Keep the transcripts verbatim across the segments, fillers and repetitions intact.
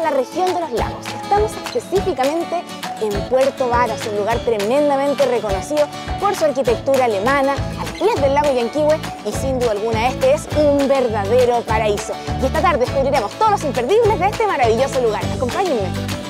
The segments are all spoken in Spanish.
la región de los lagos. Estamos específicamente en Puerto Varas, un lugar tremendamente reconocido por su arquitectura alemana, a los pies del lago Yanquihue, y sin duda alguna este es un verdadero paraíso. Y esta tarde descubriremos todos los imperdibles de este maravilloso lugar. Acompáñenme.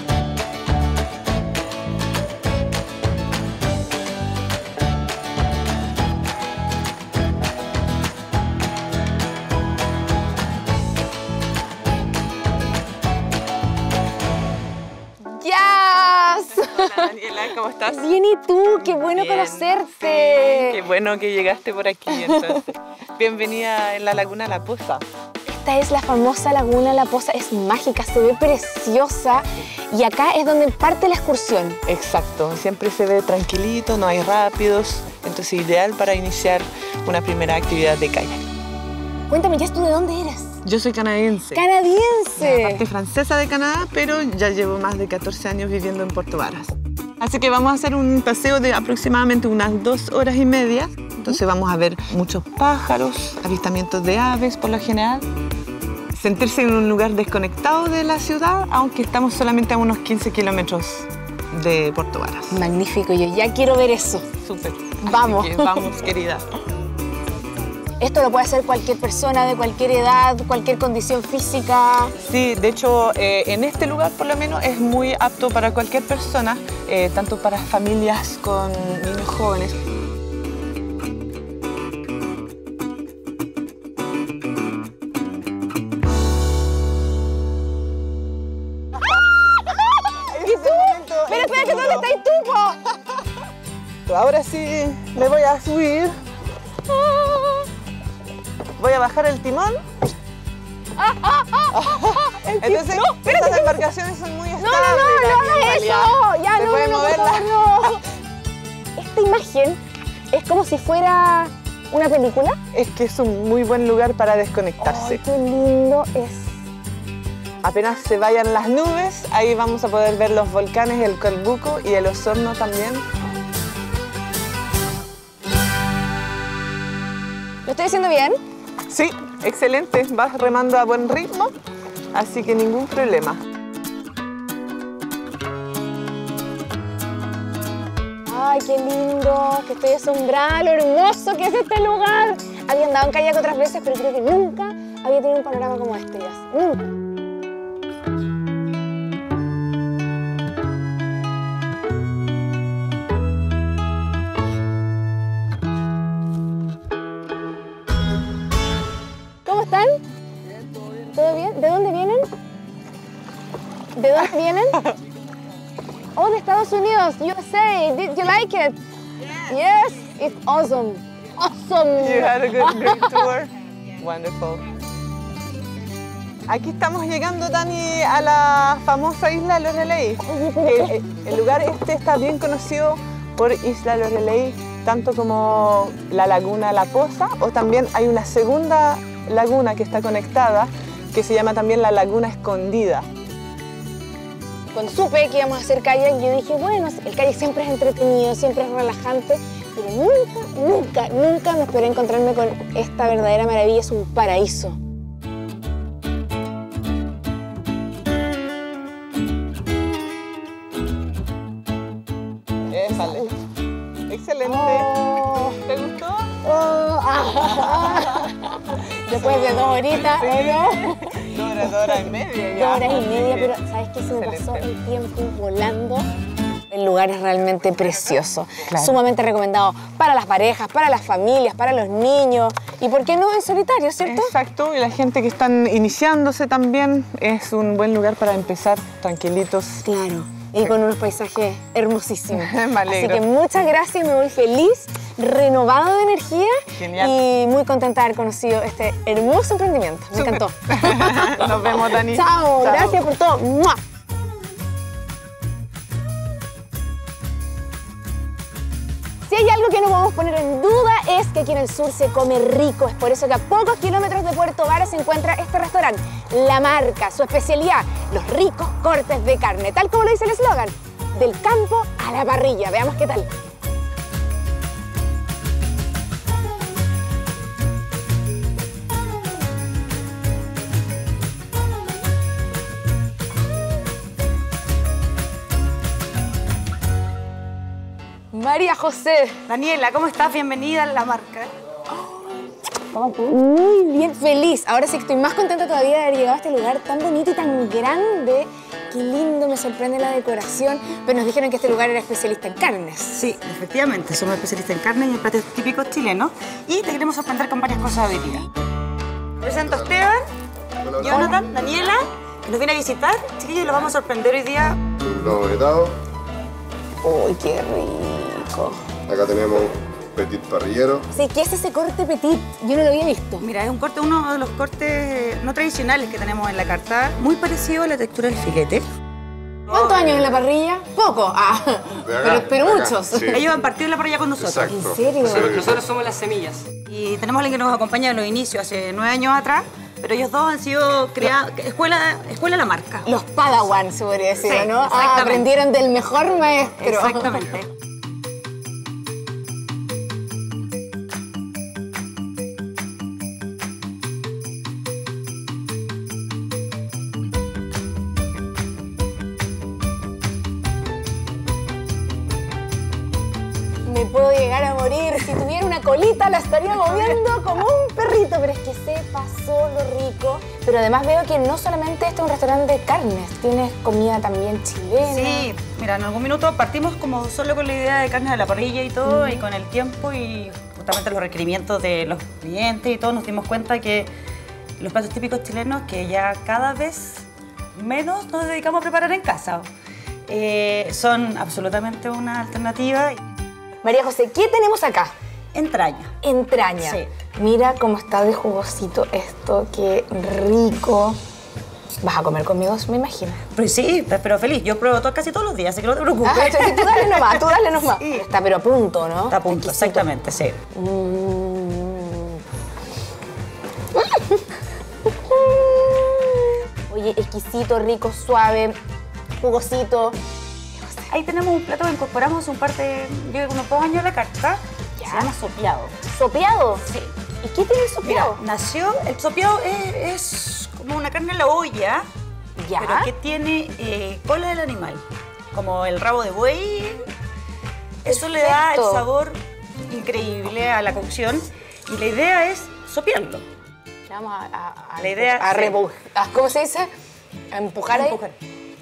Hola Daniela, ¿cómo estás? Bien, ¿y tú? Qué bueno Bien, conocerte. Sí, qué bueno que llegaste por aquí, entonces. Bienvenida en la Laguna La Poza. Esta es la famosa Laguna La Poza, es mágica, se ve preciosa y acá es donde parte la excursión. Exacto, siempre se ve tranquilito, no hay rápidos, entonces ideal para iniciar una primera actividad de kayak. Cuéntame, ¿ya tú de dónde eres? Yo soy canadiense. ¡Canadiense! La parte francesa de Canadá, pero ya llevo más de catorce años viviendo en Puerto Varas. Así que vamos a hacer un paseo de aproximadamente unas dos horas y media. Entonces vamos a ver muchos pájaros, avistamientos de aves por lo general. Sentirse en un lugar desconectado de la ciudad, aunque estamos solamente a unos quince kilómetros de Puerto Varas. Magnífico, yo ya quiero ver eso. Súper. Vamos. Así que vamos, querida. Esto lo puede hacer cualquier persona de cualquier edad, cualquier condición física. Sí, de hecho, eh, en este lugar por lo menos es muy apto para cualquier persona, eh, tanto para familias con niños jóvenes. ¿Y tú? Pero espérate, ¿dónde está el tubo? Ahora sí me voy a subir. Voy a bajar el timón. Ah, ah, ah, ah, el Entonces, no, espérate, estas espérate. embarcaciones son muy No, estables. no, no, no Dani, en hagas realidad. eso. Ya, Se no, puede no, por moverla. favor, no. Esta imagen es como si fuera una película. Es que es un muy buen lugar para desconectarse. Ay, qué lindo es. Apenas se vayan las nubes, ahí vamos a poder ver los volcanes, el Colbuco y el Osorno también. ¿Lo estoy haciendo bien? Sí, excelente, vas remando a buen ritmo, así que ningún problema. Ay, qué lindo, que estoy asombrada, lo hermoso que es este lugar. Había andado en kayak otras veces, pero creo que nunca había tenido un panorama como este, ya. Nunca. ¿Cómo están? Bien, todo bien. ¿Todo bien? ¿De dónde vienen? ¿De dónde vienen? Oh, de Estados Unidos, U S A. Did you like it? Yes. Yes, it's awesome. Awesome. You had a good, great tour. Wonderful. Aquí estamos llegando, Dani, a la famosa Isla Loreley. Oye, pero El, es- el- el lugar este está bien conocido por Isla Loreley, tanto como la Laguna La Poza, o también hay una segunda laguna que está conectada, que se llama también la Laguna Escondida. Cuando supe que íbamos a hacer kayak, yo dije, bueno, el kayak siempre es entretenido, siempre es relajante, pero nunca, nunca, nunca me esperé encontrarme con esta verdadera maravilla, es un paraíso. Ésale. Excelente. Oh, ¿Te gustó? oh, ah. Después de dos horitas, ¿o no? Dos horas, dos horas y media ya. Dos horas y media, Así que, pero ¿sabes qué? Se me pasó excelente. el tiempo volando. El lugar es realmente precioso, Claro. sumamente recomendado para las parejas, para las familias, para los niños y, ¿por qué no, en solitario, cierto? Exacto, y la gente que están iniciándose también es un buen lugar para empezar tranquilitos. Claro, y con unos paisajes hermosísimos. Me Así alegro. que muchas gracias, me voy feliz, renovada de energía. Genial. Y muy contenta de haber conocido este hermoso emprendimiento. Me Súper. encantó. Nos vemos, Dani. Chao, gracias por todo. ¡Mua! Si hay algo que no podemos poner en duda es que aquí en el sur se come rico. Es por eso que a pocos kilómetros de Puerto Varas se encuentra este restaurante, La Marca. Su especialidad, los ricos cortes de carne. Tal como lo dice el eslogan, del campo a la parrilla. Veamos qué tal. María José. Daniela, ¿cómo estás? Bienvenida a la marca. Muy bien, feliz. Ahora sí que estoy más contenta todavía de haber llegado a este lugar tan bonito y tan grande. Qué lindo, me sorprende la decoración. Pero nos dijeron que este lugar era especialista en carnes. Sí, efectivamente, somos especialistas en carne y en platos típicos chilenos. Y te queremos sorprender con varias cosas hoy día. Presento a Esteban, Jonathan, Daniela, que nos viene a visitar. Chiquillos, los vamos a sorprender hoy día. Un lomo vetado. Uy, qué rico. Acá tenemos petit parrillero. Sí, ¿qué es ese corte petit? Yo no lo había visto. Mira, es un corte, uno de los cortes no tradicionales que tenemos en la carta, muy parecido a la textura del filete. ¿Cuántos años en la parrilla? Poco. Ah, De acá, pero, pero de acá, muchos. sí. Ellos han partido la parrilla con nosotros. Exacto. ¿En serio? Sí. Nosotros somos las semillas. Y tenemos a alguien que nos acompaña en los inicios, hace nueve años atrás, pero ellos dos han sido creados, escuela, escuela la marca. Los Padawan, se podría decir, Sí, ¿no? Ah, exactamente. aprendieron del mejor maestro. Exactamente. Me puedo llegar a morir. Si tuviera una colita la estaría moviendo como un perrito. Pero es que se pasó lo rico. Pero además veo que no solamente este es un restaurante de carnes, tienes comida también chilena. Sí, mira, en algún minuto partimos como solo con la idea de carne a la parrilla y todo, y con el tiempo y justamente los requerimientos de los clientes y todo, nos dimos cuenta que los platos típicos chilenos, que ya cada vez menos nos dedicamos a preparar en casa, eh, son absolutamente una alternativa. María José, ¿qué tenemos acá? Entraña. Entraña. Sí. Mira cómo está de jugosito esto, qué rico. ¿Vas a comer conmigo, me imagino? Pues sí, pero feliz. Yo pruebo todo, casi todos los días, así que no te preocupes. Ah, tú dale nomás, tú dale nomás. Sí. Está pero a punto, ¿no? Está a punto, Exquisito. exactamente, sí. Mm. Oye, exquisito, rico, suave, jugosito. Ahí tenemos un plato que incorporamos un par de, yo creo que unos dos años a la carta. Ya. Se llama sopeado. ¿Sopeado? Sí. ¿Y qué tiene el Mira, sopeado? nació, el sopeado es, es como una carne en la olla, ¿Ya? pero que tiene eh, cola del animal, como el rabo de buey. Eso le da el Perfecto. sabor increíble a la cocción y la idea es sopearlo. Le vamos a, a, a, La idea, a sí. rebu- a- ¿cómo se dice? A empujar ahí. Empujar.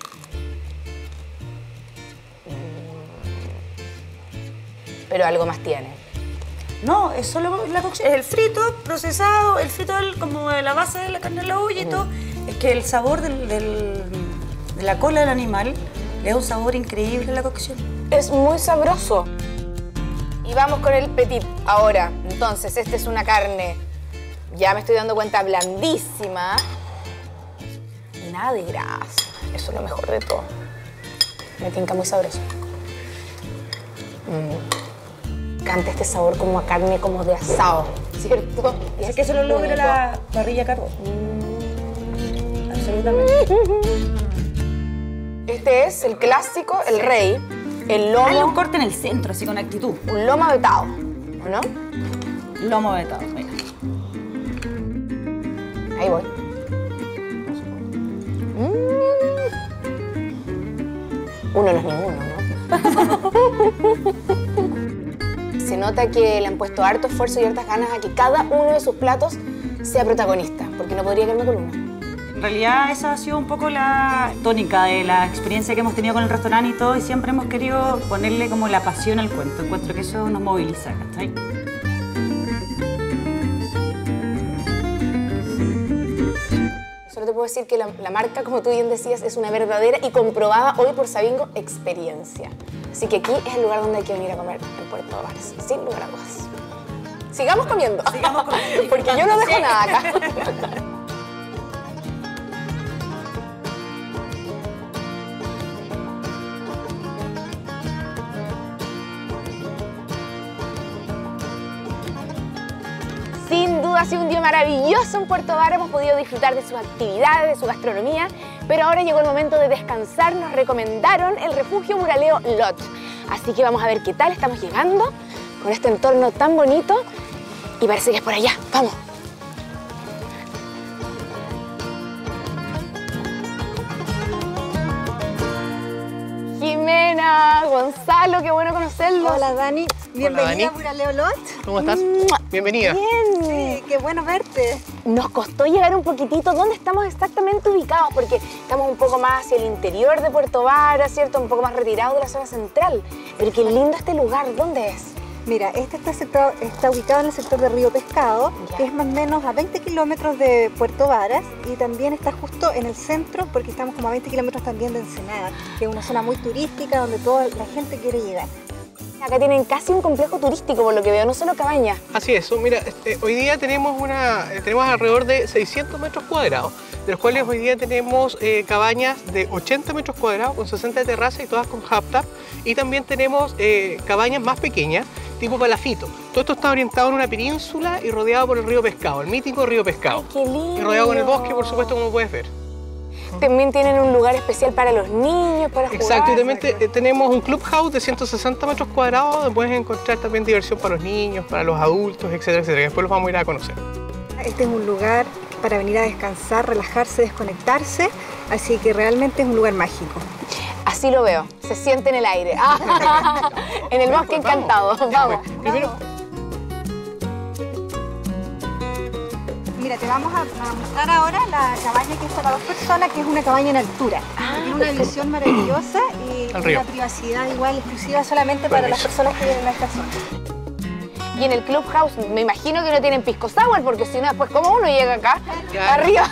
Pero algo más tiene. No, es solo la cocción. Es el frito procesado, el frito del- como de la base de la carne en la olla y todo. Es que el sabor del- del- de la cola del animal le da un sabor increíble a la cocción. Es muy sabroso. Y vamos con el petit ahora. Entonces, esta es una carne, ya me estoy dando cuenta, blandísima. Y nada de grasa. Eso es lo mejor de todo. Me tinca muy sabroso. Mm. Canta este sabor como a carne, como de asado, ¿cierto? Y Es que eso lo logra único. la parrilla a carbón. Absolutamente. Este es el clásico, el rey, el Dale un lomo, corte en el centro, así con actitud. un lomo vetado, ¿o no? Lomo vetado, mira. Ahí voy. Mm. Uno no es ninguno, ¿no? Se nota que le han puesto harto esfuerzo y hartas ganas a que cada uno de sus platos sea protagonista, porque no podría quedarme con uno. En realidad esa ha sido un poco la tónica de la experiencia que hemos tenido con el restaurante y todo, y siempre hemos querido ponerle como la pasión al cuento. Encuentro que eso nos moviliza, ¿cachai? Solo te puedo decir que la, la marca, como tú bien decías, es una verdadera y comprobada hoy por Sabingo experiencia. Así que aquí es el lugar donde hay que venir a comer en Puerto Varas, sin lugar a dudas. Sigamos comiendo. Sigamos comiendo, Porque yo no dejo sí. nada acá. Sin duda ha sido un día maravilloso en Puerto Vara, hemos podido disfrutar de sus actividades, de su gastronomía, pero ahora llegó el momento de descansar. Nos recomendaron el refugio Buraleo Lodge, así que vamos a ver qué tal estamos llegando con este entorno tan bonito y parece que es por allá. ¡Vamos! Jimena, Gonzalo, qué bueno conocerlos. Carlos. Hola Dani, bienvenida Dani. a Buraleo Lodge. ¿Cómo estás? Bienvenida. Bien. Sí, qué bueno verte. Nos costó llegar un poquitito dónde estamos exactamente ubicados, porque estamos un poco más hacia el interior de Puerto Varas, ¿cierto? Un poco más retirado de la zona central. Pero qué lindo este lugar, ¿dónde es? Mira, este está, sector- está ubicado en el sector de Río Pescado, Ya. que es más o menos a veinte kilómetros de Puerto Varas, y también está justo en el centro porque estamos como a veinte kilómetros también de Ensenada, que es una zona muy turística donde toda la gente quiere llegar. Acá tienen casi un complejo turístico, por lo que veo, no solo cabañas. Así es, mira, este, hoy día tenemos, una, eh, tenemos alrededor de seiscientos metros cuadrados, de los cuales hoy día tenemos eh, cabañas de ochenta metros cuadrados con sesenta terrazas y todas con hub tub, y también tenemos eh, cabañas más pequeñas, tipo palafito. Todo esto está orientado en una península y rodeado por el río Pescado, el mítico río Pescado. Qué lindo. Y rodeado con el bosque, por supuesto, como puedes ver. También tienen un lugar especial para los niños, para jugar. Exacto, y también te- tenemos un clubhouse de ciento sesenta metros cuadrados donde puedes encontrar también diversión para los niños, para los adultos, etcétera, etcétera. Que después los vamos a ir a conocer. Este es un lugar para venir a descansar, relajarse, desconectarse, así que realmente es un lugar mágico. Así lo veo, se siente en el aire. Ah, en el bosque Pues vamos. encantado. Ya, Vamos. pues, primero, Mira, te vamos a, a mostrar ahora la cabaña que es para dos personas, que es una cabaña en altura. Tiene una visión maravillosa y Al río. una privacidad igual exclusiva solamente para las personas que viven en esta zona. Y en el clubhouse me imagino que no tienen pisco sour, porque si no, después, ¿cómo uno llega acá? Ya. Arriba.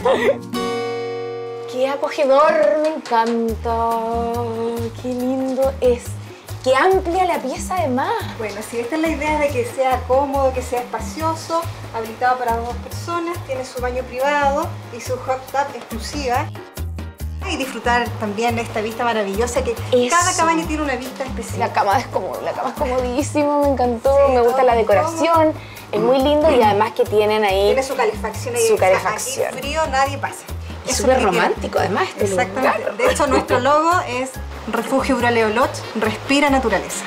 Qué acogedor, me encanta. Qué lindo es. Qué amplia la pieza además. Bueno, si esta es la idea de que sea cómodo, que sea espacioso, habilitado para dos personas, tiene su baño privado y su hot tub exclusiva. Y disfrutar también de esta vista maravillosa, que Eso. cada cabaña tiene una vista especial. La cama es como, la cama es comodísima, me encantó. Sí, me gusta todo la muy decoración. Es muy lindo y además que tienen ahí. Tiene su calefacción ahí. Su o sea, calefacción. Aquí frío nadie pasa. Es Eso súper es lo que quiero. romántico además este Exactamente. lugar. De hecho, nuestro logo es Refugio Buraleo Lodge, respira naturaleza.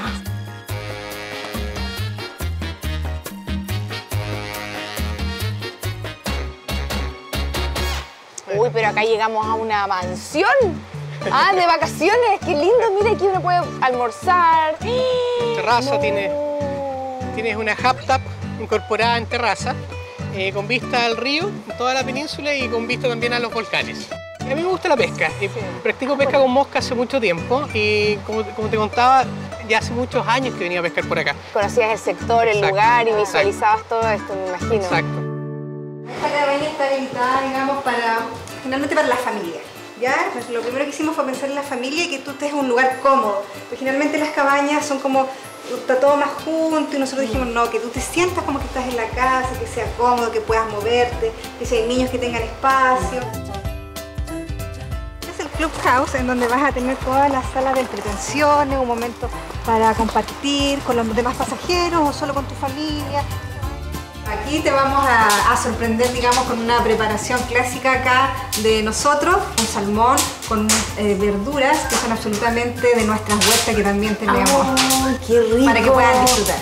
Uy, pero acá llegamos a una mansión. Ah, de vacaciones. Qué lindo. Mira, aquí uno puede almorzar. terraza, No. tiene, tienes una hub tub incorporada en terraza, eh, con vista al río, en toda la península y con vista también a los volcanes. Y a mí me gusta la pesca, y practico pesca con mosca hace mucho tiempo y como, como te contaba, ya hace muchos años que venía a pescar por acá. Conocías el sector, el Exacto, lugar y exacto. visualizabas todo esto, me imagino. Exacto. Esta cabaña está habilitada, digamos, para, finalmente para la familia. ¿Ya? Pues lo primero que hicimos fue pensar en la familia y que tú estés en un lugar cómodo. Porque generalmente las cabañas son como, está todo más junto y nosotros dijimos, no, que tú te sientas como que estás en la casa, que sea cómodo, que puedas moverte, que si hay niños que tengan espacio. Es el Clubhouse en donde vas a tener todas las salas de entretenciones, un momento para compartir con los demás pasajeros o solo con tu familia. Aquí te vamos a, a sorprender, digamos, con una preparación clásica acá de nosotros, un salmón con eh, verduras que son absolutamente de nuestras huertas que también tenemos, ¡Ay, qué rico! para que puedan disfrutar.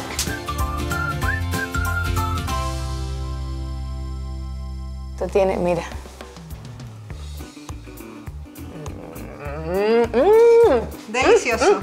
Esto tiene, mira. Mm, mm. Delicioso.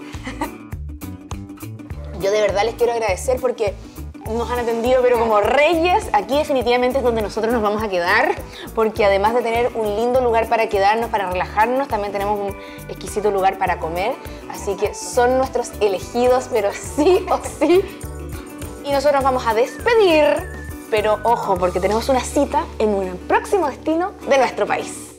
Yo de verdad les quiero agradecer porque nos han atendido pero como reyes. Aquí definitivamente es donde nosotros nos vamos a quedar, porque además de tener un lindo lugar para quedarnos, para relajarnos, también tenemos un exquisito lugar para comer. Así que son nuestros elegidos, pero sí o sí. Y nosotros vamos a despedir, pero ojo, porque tenemos una cita en un próximo destino de nuestro país.